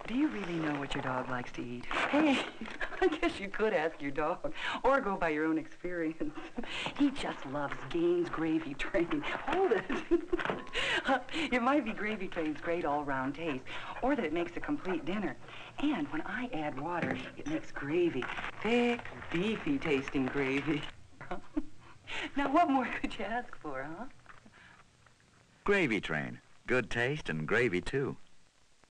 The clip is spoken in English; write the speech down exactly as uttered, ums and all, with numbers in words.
Do you really know what your dog likes to eat? Hey, I guess you could ask your dog, or go by your own experience. He just loves Gaines Gravy Train. Hold it. It might be Gravy Train's great all-round taste, or that it makes a complete dinner. And when I add water, it makes gravy. Thick, beefy tasting gravy. Now, what more could you ask for, huh? Gravy Train. Good taste and gravy, too.